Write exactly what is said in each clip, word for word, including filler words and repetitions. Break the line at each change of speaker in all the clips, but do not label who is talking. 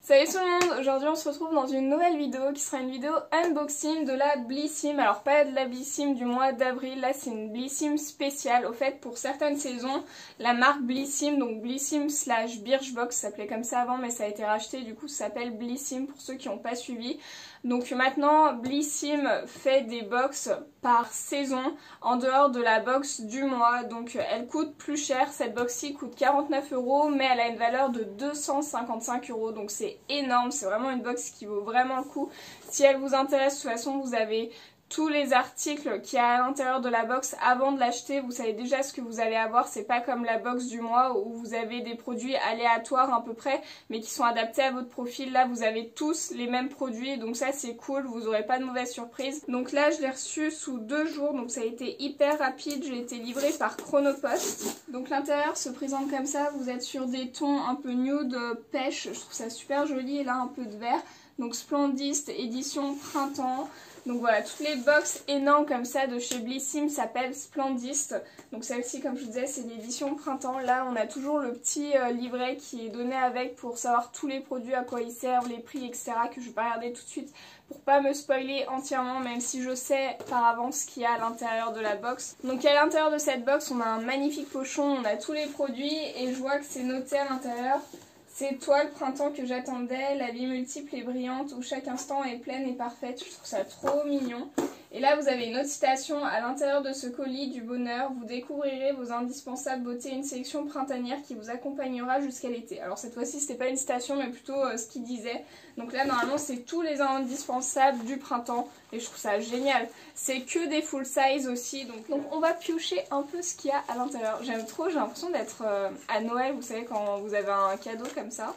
Salut tout le monde, aujourd'hui on se retrouve dans une nouvelle vidéo qui sera une vidéo unboxing de la Blissim. Alors pas de la Blissim du mois d'avril, là c'est une Blissim spéciale. Au fait pour certaines saisons, la marque Blissim, donc Blissim slash Birchbox, ça s'appelait comme ça avant mais ça a été racheté, du coup ça s'appelle Blissim pour ceux qui n'ont pas suivi. Donc maintenant Blissim fait des box par saison en dehors de la box du mois, donc elle coûte plus cher. Cette box-ci coûte quarante-neuf euros mais elle a une valeur de deux cent cinquante-cinq euros, donc c'est énorme, c'est vraiment une box qui vaut vraiment le coup. Si elle vous intéresse, de toute façon vous avez tous les articles qu'il y a à l'intérieur de la box avant de l'acheter, vous savez déjà ce que vous allez avoir. C'est pas comme la box du mois où vous avez des produits aléatoires à peu près mais qui sont adaptés à votre profil. Là vous avez tous les mêmes produits, donc ça c'est cool, vous aurez pas de mauvaises surprises. Donc là je l'ai reçu sous deux jours, donc ça a été hyper rapide, j'ai été livrée par Chronopost. Donc l'intérieur se présente comme ça, vous êtes sur des tons un peu nude, pêche, je trouve ça super joli, et là un peu de vert. Donc Splendist édition printemps. Donc voilà, toutes les box énormes comme ça de chez Blissim s'appellent Splendist. Donc celle-ci, comme je vous disais, c'est l'édition printemps. Là, on a toujours le petit euh, livret qui est donné avec pour savoir tous les produits, à quoi ils servent, les prix, et cetera. Que je vais pas regarder tout de suite pour pas me spoiler entièrement, même si je sais par avance ce qu'il y a à l'intérieur de la box. Donc à l'intérieur de cette box, on a un magnifique pochon, on a tous les produits et je vois que c'est noté à l'intérieur. C'est toi le printemps que j'attendais, la vie multiple et brillante où chaque instant est pleine et parfaite. Je trouve ça trop mignon. Et là vous avez une autre citation: à l'intérieur de ce colis du bonheur, vous découvrirez vos indispensables beautés, une sélection printanière qui vous accompagnera jusqu'à l'été. Alors cette fois-ci c'était pas une citation mais plutôt euh, ce qu'il disait. Donc là normalement c'est tous les indispensables du printemps et je trouve ça génial. C'est que des full size aussi, donc, donc on va piocher un peu ce qu'il y a à l'intérieur. J'aime trop, j'ai l'impression d'être euh, à Noël, vous savez, quand vous avez un cadeau comme ça.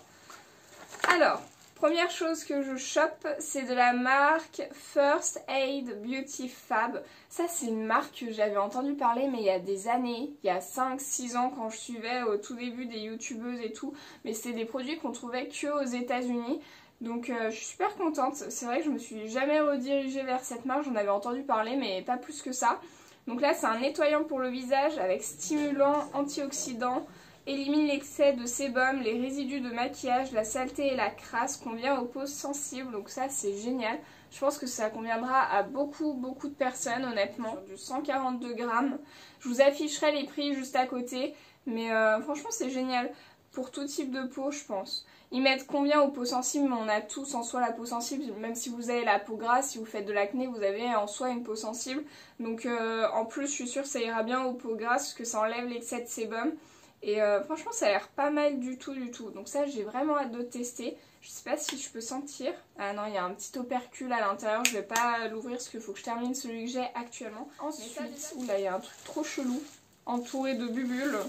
Alors, première chose que je chope, c'est de la marque First Aid Beauty Fab. Ça c'est une marque que j'avais entendu parler mais il y a des années, il y a cinq six ans quand je suivais au tout début des youtubeuses et tout. Mais c'est des produits qu'on trouvait que aux États-Unis. Donc euh, je suis super contente. C'est vrai que je me suis jamais redirigée vers cette marque, j'en avais entendu parler mais pas plus que ça. Donc là c'est un nettoyant pour le visage avec stimulant, antioxydant, élimine l'excès de sébum, les résidus de maquillage, la saleté et la crasse, convient aux peaux sensibles, donc ça c'est génial. Je pense que ça conviendra à beaucoup beaucoup de personnes honnêtement. Sur du cent quarante-deux grammes. Je vous afficherai les prix juste à côté, mais euh, franchement c'est génial pour tout type de peau je pense. Ils mettent convient aux peaux sensibles, mais on a tous en soi la peau sensible, même si vous avez la peau grasse, si vous faites de l'acné, vous avez en soi une peau sensible. Donc euh, en plus je suis sûre que ça ira bien aux peaux grasses, parce que ça enlève l'excès de sébum. Et euh, franchement ça a l'air pas mal du tout du tout. Donc ça j'ai vraiment hâte de tester. Je sais pas si je peux sentir. Ah non, il y a un petit opercule à l'intérieur, je vais pas l'ouvrir parce qu'il faut que je termine celui que j'ai actuellement. Ensuite, oula, il y a un truc trop chelou, entouré de bulles.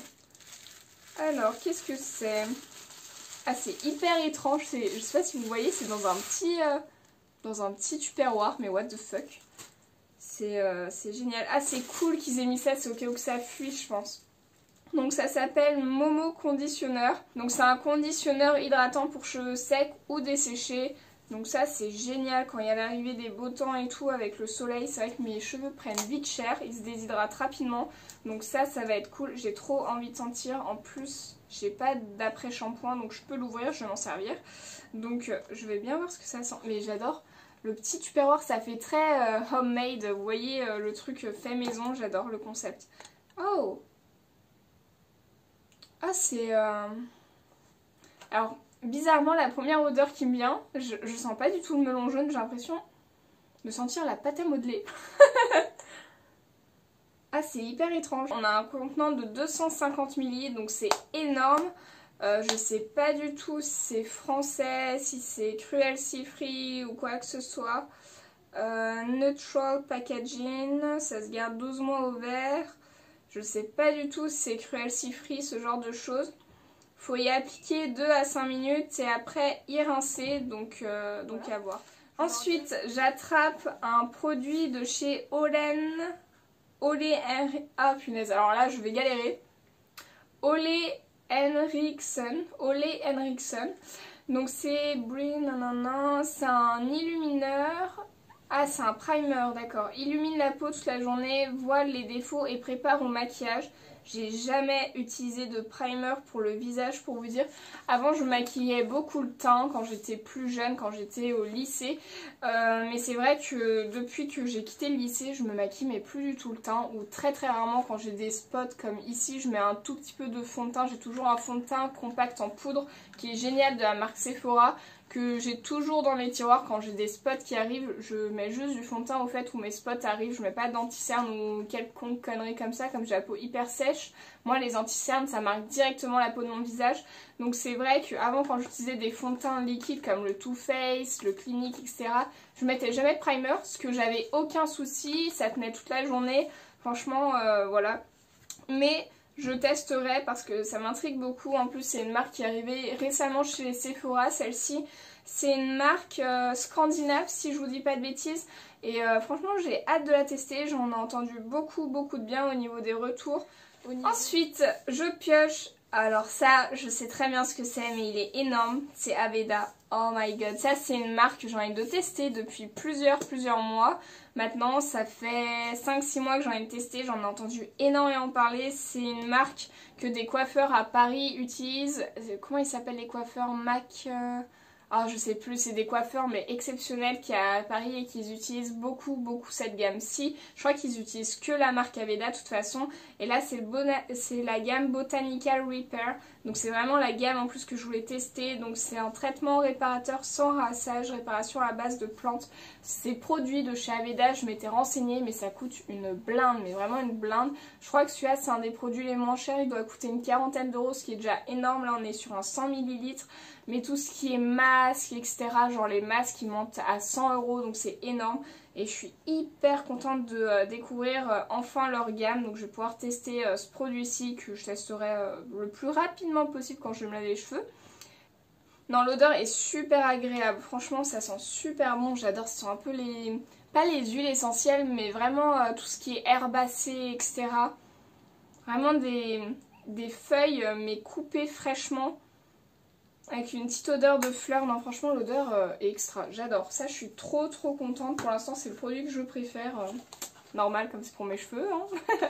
Alors qu'est-ce que c'est? Ah, c'est hyper étrange, je sais pas si vous voyez, c'est dans un petit euh, dans un petit tupperware, mais what the fuck. C'est euh, génial. Ah, c'est cool qu'ils aient mis ça, c'est au cas où que ça fuit je pense. Donc ça s'appelle Momo Conditioner. Donc c'est un conditionneur hydratant pour cheveux secs ou desséchés. Donc ça c'est génial quand il y a l'arrivée des beaux temps et tout avec le soleil. C'est vrai que mes cheveux prennent vite cher, ils se déshydratent rapidement. Donc ça, ça va être cool. J'ai trop envie de sentir. En plus, j'ai pas d'après-shampoing donc je peux l'ouvrir, je vais m'en servir. Donc je vais bien voir ce que ça sent. Mais j'adore. Le petit tupperware, ça fait très euh, homemade. Vous voyez euh, le truc fait maison, j'adore le concept. Oh! Ah, c'est... Euh... Alors, bizarrement, la première odeur qui me vient, je, je sens pas du tout le melon jaune, j'ai l'impression de sentir la pâte à modeler. Ah, c'est hyper étrange. On a un contenant de deux cent cinquante millilitres, donc c'est énorme. Euh, je sais pas du tout si c'est français, si c'est cruelty free ou quoi que ce soit. Euh, neutral packaging, ça se garde douze mois au vert. Je sais pas du tout si c'est cruelty free, ce genre de choses. Faut y appliquer deux à cinq minutes et après y rincer, donc, euh, donc à voir. Ensuite, j'attrape un produit de chez Olen. Ole Henri... Ah punaise, alors là je vais galérer. Ole Henriksen. Ole Henriksen. Donc c'est Brin, nanana, c'est un illumineur. Ah, c'est un primer, d'accord. Illumine la peau toute la journée, voile les défauts et prépare au maquillage. J'ai jamais utilisé de primer pour le visage pour vous dire. Avant je maquillais beaucoup le teint quand j'étais plus jeune, quand j'étais au lycée. Euh, mais c'est vrai que depuis que j'ai quitté le lycée, je me maquille mais plus du tout le teint. Ou très très rarement quand j'ai des spots comme ici, je mets un tout petit peu de fond de teint. J'ai toujours un fond de teint compact en poudre qui est génial de la marque Sephora, que j'ai toujours dans mes tiroirs. Quand j'ai des spots qui arrivent, je mets juste du fond de teint au fait où mes spots arrivent. Je mets pas d'anti-cerne ou quelconque connerie comme ça, comme j'ai la peau hyper sèche. Moi les anti-cernes ça marque directement la peau de mon visage. Donc c'est vrai qu'avant quand j'utilisais des fonds de teint liquides comme le Too Faced, le Clinique, et cetera, je mettais jamais de primer parce que j'avais aucun souci, ça tenait toute la journée. Franchement euh, voilà. Mais je testerai parce que ça m'intrigue beaucoup. En plus c'est une marque qui est arrivée récemment chez Sephora, celle-ci. C'est une marque euh, scandinave si je vous dis pas de bêtises. Et euh, franchement j'ai hâte de la tester. J'en ai entendu beaucoup beaucoup de bien au niveau des retours. Au niveau... Ensuite je pioche. Alors ça je sais très bien ce que c'est mais il est énorme. C'est Aveda. Oh my god. Ça c'est une marque que j'ai envie de tester depuis plusieurs plusieurs mois. Maintenant ça fait cinq six mois que j'en ai testé. J'en ai entendu énormément parler. C'est une marque que des coiffeurs à Paris utilisent. Comment ils s'appellent les coiffeurs? Mac... Euh... Ah, je sais plus, c'est des coiffeurs mais exceptionnels qui à Paris et qui utilisent beaucoup beaucoup cette gamme-ci. Je crois qu'ils utilisent que la marque Aveda de toute façon. Et là c'est la gamme Botanical Repair. Donc c'est vraiment la gamme en plus que je voulais tester. Donc c'est un traitement réparateur sans rinçage, réparation à base de plantes. Ces produits de chez Aveda, je m'étais renseignée mais ça coûte une blinde, mais vraiment une blinde. Je crois que celui-là c'est un des produits les moins chers, il doit coûter une quarantaine d'euros, ce qui est déjà énorme. Là on est sur un cent millilitres. Mais tout ce qui est masque, et cetera, genre les masques ils montent à cent euros, donc c'est énorme. Et je suis hyper contente de euh, découvrir euh, enfin leur gamme. Donc je vais pouvoir tester euh, ce produit-ci que je testerai euh, le plus rapidement possible quand je vais me laver les cheveux. Non, l'odeur est super agréable. Franchement, ça sent super bon. J'adore, ce sont un peu les... pas les huiles essentielles, mais vraiment euh, tout ce qui est herbacé, et cetera. Vraiment des, des feuilles, euh, mais coupées fraîchement. Avec une petite odeur de fleurs. Non franchement l'odeur euh, est extra, j'adore. Ça je suis trop trop contente. Pour l'instant c'est le produit que je préfère. Euh, normal comme c'est pour mes cheveux. Hein.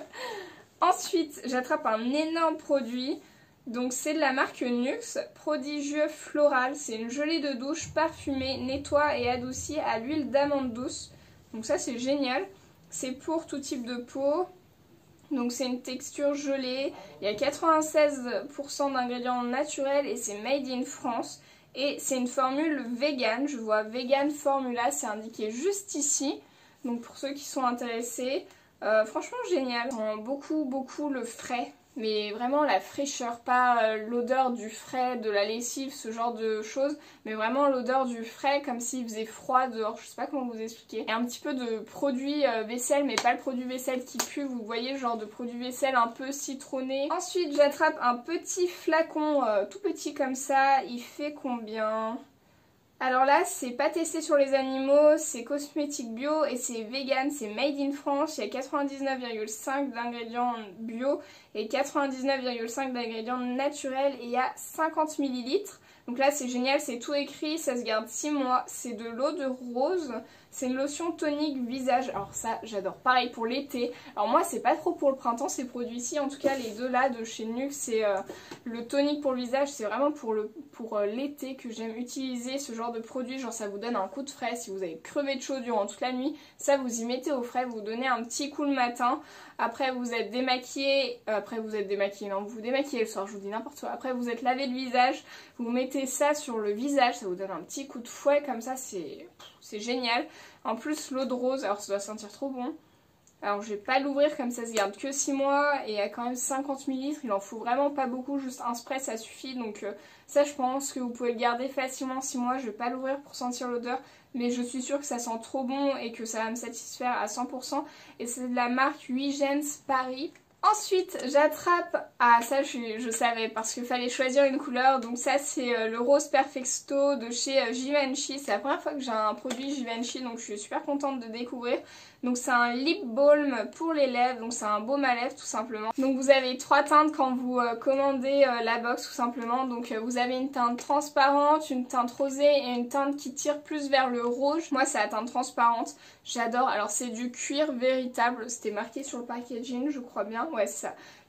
Ensuite j'attrape un énorme produit. Donc c'est de la marque Nuxe. Prodigieux Floral. C'est une gelée de douche parfumée, nettoie et adoucie à l'huile d'amande douce. Donc ça c'est génial. C'est pour tout type de peau. Donc c'est une texture gelée, il y a quatre-vingt-seize pour cent d'ingrédients naturels et c'est made in France. Et c'est une formule vegan, je vois vegan formula, c'est indiqué juste ici. Donc pour ceux qui sont intéressés, euh, franchement génial. On sent beaucoup beaucoup le frais, mais vraiment la fraîcheur, pas euh, l'odeur du frais, de la lessive, ce genre de choses, mais vraiment l'odeur du frais comme s'il faisait froid dehors, je sais pas comment vous expliquer. Et un petit peu de produit euh, vaisselle, mais pas le produit vaisselle qui pue, vous voyez, genre de produit vaisselle un peu citronné. Ensuite j'attrape un petit flacon euh, tout petit comme ça, il fait combien ? Alors là, c'est pas testé sur les animaux, c'est cosmétique bio et c'est vegan, c'est made in France. Il y a quatre-vingt-dix-neuf virgule cinq d'ingrédients bio et quatre-vingt-dix-neuf virgule cinq d'ingrédients naturels et il y a cinquante millilitres. Donc là, c'est génial, c'est tout écrit, ça se garde six mois. C'est de l'eau de rose, c'est une lotion tonique visage. Alors ça, j'adore. Pareil pour l'été. Alors moi, c'est pas trop pour le printemps ces produits-ci. En tout cas, les deux là de chez Nuxe, c'est euh, le tonique pour le visage. C'est vraiment pour le pour euh, l'été que j'aime utiliser ce genre de produit. Genre ça vous donne un coup de frais. Si vous avez crevé de chaud durant toute la nuit, ça vous y mettez au frais. Vous donnez un petit coup le matin. Après vous êtes démaquillé. Euh, après vous êtes démaquillé. Non, vous vous démaquillez le soir. Je vous dis n'importe quoi. Après vous êtes lavé le visage. Vous mettez ça sur le visage. Ça vous donne un petit coup de fouet comme ça. C'est c'est génial. En plus l'eau de rose, alors ça doit sentir trop bon. Alors je vais pas l'ouvrir comme ça se garde que six mois et il y a quand même cinquante millilitres. Il en faut vraiment pas beaucoup, juste un spray ça suffit. Donc euh, ça je pense que vous pouvez le garder facilement six mois. Je vais pas l'ouvrir pour sentir l'odeur. Mais je suis sûre que ça sent trop bon et que ça va me satisfaire à cent pour cent. Et c'est de la marque Huygens Paris. Ensuite j'attrape, ah ça je, je savais parce qu'il fallait choisir une couleur, donc ça c'est euh, le rose Perfecto de chez euh, Givenchy. C'est la première fois que j'ai un produit Givenchy, donc je suis super contente de découvrir. Donc c'est un lip balm pour les lèvres, donc c'est un baume à lèvres tout simplement. Donc vous avez trois teintes quand vous euh, commandez euh, la box tout simplement. Donc euh, vous avez une teinte transparente, une teinte rosée et une teinte qui tire plus vers le rouge. Moi c'est la teinte transparente, j'adore. Alors c'est du cuir véritable, c'était marqué sur le packaging je crois bien, ouais c'est ça.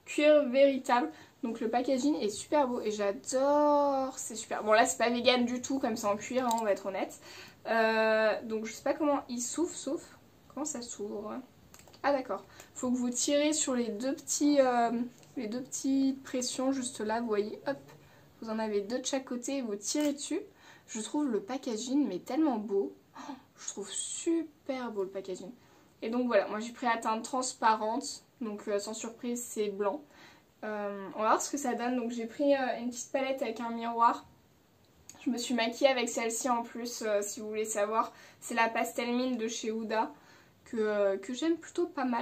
cuir véritable. Donc le packaging est super beau et j'adore, c'est super. Bon là c'est pas vegan du tout comme c'est en cuir, hein, on va être honnête. Euh, donc je sais pas comment il s'ouvre, sauf comment ça s'ouvre. Ah d'accord, faut que vous tirez sur les deux petits, euh, les deux petites pressions juste là, vous voyez, hop, vous en avez deux de chaque côté et vous tirez dessus. Je trouve le packaging mais tellement beau, oh, je trouve super beau le packaging. Et donc voilà, moi j'ai pris la teinte transparente, donc euh, sans surprise c'est blanc. Euh, on va voir ce que ça donne. Donc j'ai pris euh, une petite palette avec un miroir. Je me suis maquillée avec celle-ci en plus, euh, si vous voulez savoir. C'est la Pastel Mine de chez Huda, que, euh, que j'aime plutôt pas mal.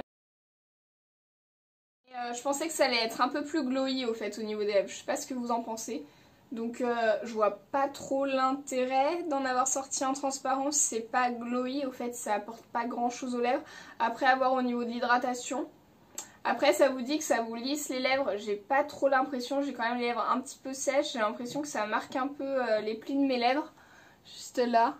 Et, euh, je pensais que ça allait être un peu plus glowy au fait au niveau des lèvres. Je sais pas ce que vous en pensez. Donc euh, je vois pas trop l'intérêt d'en avoir sorti en transparence. C'est pas glowy, au fait ça apporte pas grand chose aux lèvres. Après avoir au niveau de l'hydratation. Après ça vous dit que ça vous lisse les lèvres, j'ai pas trop l'impression, j'ai quand même les lèvres un petit peu sèches, j'ai l'impression que ça marque un peu euh, les plis de mes lèvres, juste là,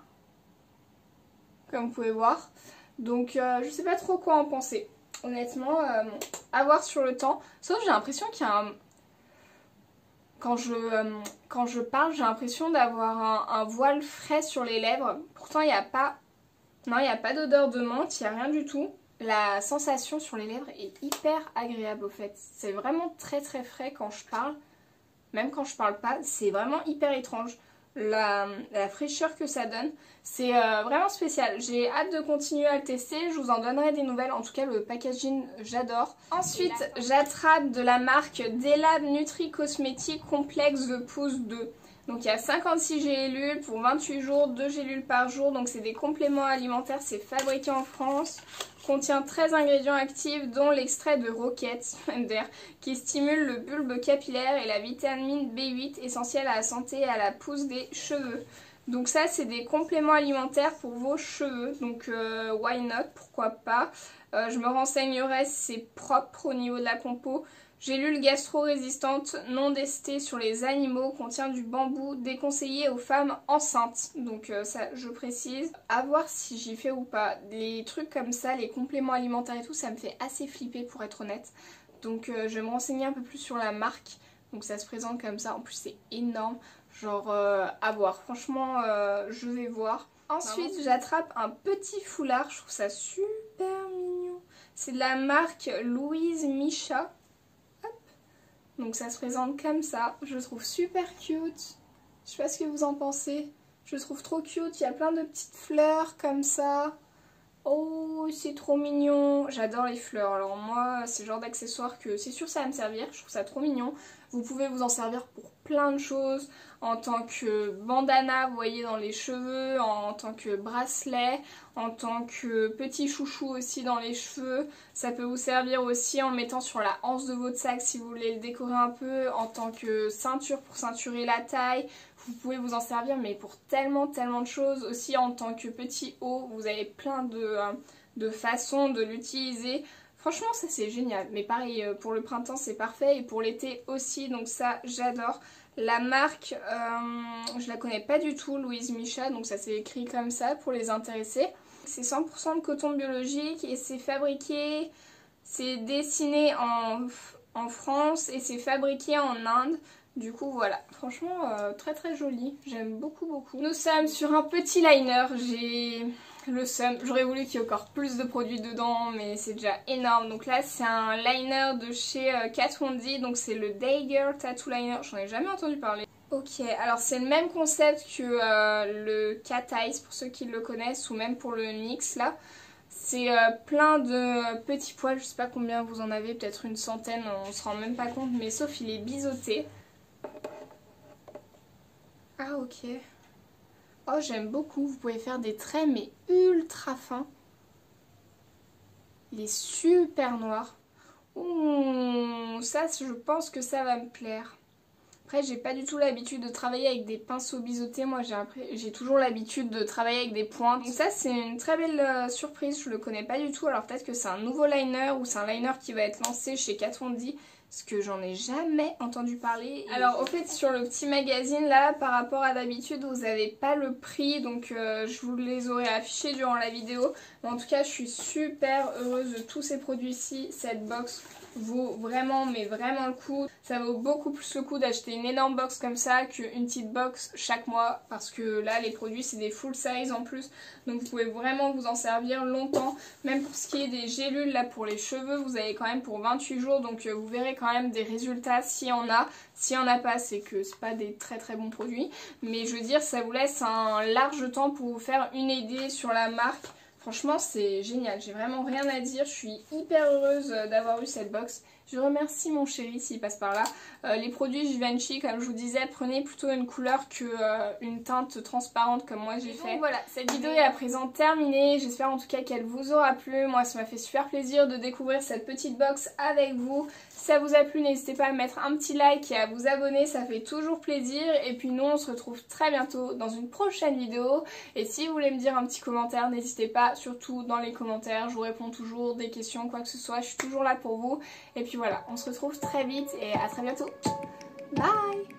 comme vous pouvez voir. Donc euh, je sais pas trop quoi en penser, honnêtement, euh, à voir sur le temps, sauf j'ai l'impression qu'il y a un... Quand je, euh, quand je parle, j'ai l'impression d'avoir un, un voile frais sur les lèvres, pourtant il n'y a pas, non, il n'y a pas d'odeur de menthe, il n'y a rien du tout. La sensation sur les lèvres est hyper agréable au fait. C'est vraiment très très frais quand je parle. Même quand je parle pas, c'est vraiment hyper étrange. La, la fraîcheur que ça donne, c'est euh, vraiment spécial. J'ai hâte de continuer à le tester. Je vous en donnerai des nouvelles. En tout cas, le packaging, j'adore. Ensuite, j'attrape de la marque Delab Nutri Cosmétique Complexe de Pouce deux. Donc il y a cinquante-six gélules pour vingt-huit jours, deux gélules par jour. Donc c'est des compléments alimentaires, c'est fabriqué en France. Contient treize ingrédients actifs dont l'extrait de roquette qui stimule le bulbe capillaire et la vitamine B huit essentielle à la santé et à la pousse des cheveux. Donc ça c'est des compléments alimentaires pour vos cheveux, donc euh, why not, pourquoi pas. Euh, je me renseignerai si c'est propre au niveau de la compo. Gélule gastro-résistante non testée sur les animaux, contient du bambou, déconseillé aux femmes enceintes. Donc euh, ça je précise. À voir si j'y fais ou pas. Les trucs comme ça, les compléments alimentaires et tout, ça me fait assez flipper pour être honnête. Donc euh, je vais me renseigner un peu plus sur la marque. Donc ça se présente comme ça, en plus c'est énorme. Genre euh, à voir, franchement euh, je vais voir. Ensuite j'attrape un petit foulard, je trouve ça super mignon. C'est de la marque Louise Micha. Donc ça se présente comme ça, je le trouve super cute. Je sais pas ce que vous en pensez. Je le trouve trop cute, il y a plein de petites fleurs comme ça. Oh, c'est trop mignon. J'adore les fleurs. Alors moi, c'est le genre d'accessoire que c'est sûr ça va me servir. Je trouve ça trop mignon. Vous pouvez vous en servir pour plein de choses. En tant que bandana, vous voyez, dans les cheveux. En tant que bracelet. En tant que petit chouchou aussi dans les cheveux. Ça peut vous servir aussi en mettant sur la hanche de votre sac si vous voulez le décorer un peu. En tant que ceinture pour ceinturer la taille. Vous pouvez vous en servir mais pour tellement tellement de choses. Aussi en tant que petit haut, vous avez plein de, euh, de façons de l'utiliser. Franchement ça c'est génial. Mais pareil euh, pour le printemps c'est parfait et pour l'été aussi. Donc ça j'adore. La marque, euh, je la connais pas du tout, Louise Micha. Donc ça s'est écrit comme ça pour les intéressés. C'est cent pour cent de coton biologique et c'est fabriqué, c'est dessiné en, en France et c'est fabriqué en Inde. Du coup voilà, franchement euh, très très joli, j'aime beaucoup beaucoup. Nous sommes sur un petit liner, j'ai le seum, j'aurais voulu qu'il y ait encore plus de produits dedans mais c'est déjà énorme. Donc là c'est un liner de chez euh, Kat Von D, donc c'est le Day Girl Tattoo Liner, j'en ai jamais entendu parler. Ok, alors c'est le même concept que euh, le Cat Eyes pour ceux qui le connaissent ou même pour le N Y X là. C'est euh, plein de petits poils, je sais pas combien vous en avez, peut-être une centaine, on se rend même pas compte mais sauf il est biseauté. Ah ok. Oh j'aime beaucoup, vous pouvez faire des traits mais ultra fins. Il est super noir. Ouh, ça je pense que ça va me plaire. Après j'ai pas du tout l'habitude de travailler avec des pinceaux biseautés, moi j'ai toujours l'habitude de travailler avec des pointes. Donc ça c'est une très belle euh, surprise, je le connais pas du tout, alors peut-être que c'est un nouveau liner ou c'est un liner qui va être lancé chez Kat Von D. Parce que j'en ai jamais entendu parler. Alors au fait sur le petit magazine là, par rapport à d'habitude vous n'avez pas le prix. Donc euh, je vous les aurais affichés durant la vidéo. Mais en tout cas je suis super heureuse de tous ces produits-ci. Cette box vaut vraiment mais vraiment le coup. Ça vaut beaucoup plus le coup d'acheter une énorme box comme ça qu'une petite box chaque mois, parce que là les produits c'est des full size en plus, donc vous pouvez vraiment vous en servir longtemps. Même pour ce qui est des gélules là pour les cheveux, vous avez quand même pour vingt-huit jours, donc euh, vous verrez quand même des résultats s'il y en a. S'il n'y en a pas, c'est que c'est pas des très très bons produits, mais je veux dire ça vous laisse un large temps pour vous faire une idée sur la marque. Franchement c'est génial, j'ai vraiment rien à dire, je suis hyper heureuse d'avoir eu cette box. Je remercie mon chéri s'il passe par là. Euh, les produits Givenchy, comme je vous disais, prenez plutôt une couleur que euh, une teinte transparente comme moi j'ai fait. Donc voilà, cette vidéo est à présent terminée. J'espère en tout cas qu'elle vous aura plu. Moi ça m'a fait super plaisir de découvrir cette petite box avec vous. Si ça vous a plu, n'hésitez pas à mettre un petit like et à vous abonner, ça fait toujours plaisir. Et puis nous on se retrouve très bientôt dans une prochaine vidéo. Et si vous voulez me dire un petit commentaire, n'hésitez pas, surtout dans les commentaires. Je vous réponds toujours, des questions, quoi que ce soit, je suis toujours là pour vous. Et puis voilà, on se retrouve très vite et à très bientôt. Bye!